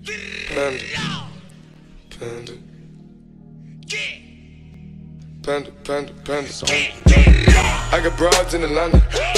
Panda. Panda. Panda, panda, panda, panda. I got broads in Atlanta.